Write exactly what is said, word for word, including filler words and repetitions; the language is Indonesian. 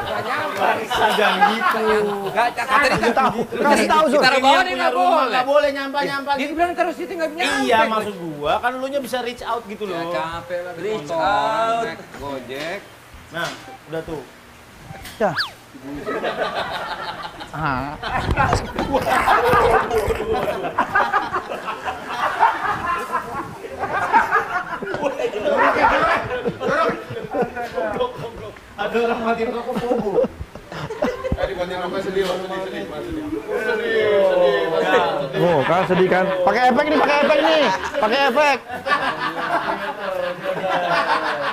Jangan gitu. Enggak, katanya Kasih tahu, kasih tahu Sul. Taruh bawah nih enggak boleh. Enggak boleh nyampah-nyampah. Dia bilang terus situ enggak nyampe. Iya, maksud gua kan lu nya bisa reach out gitu loh. Ya capek lah Reach motor, out. naik Gojek. Nah, udah tuh. Ya. Ah. Ada orang mati rokok bobo. Tadi banting rokok sedih, sedih, sedih, sedih. Sedih, sedih. Oh, kan sedih kan? Pakai efek nih, pakai efek nih. Pakai efek.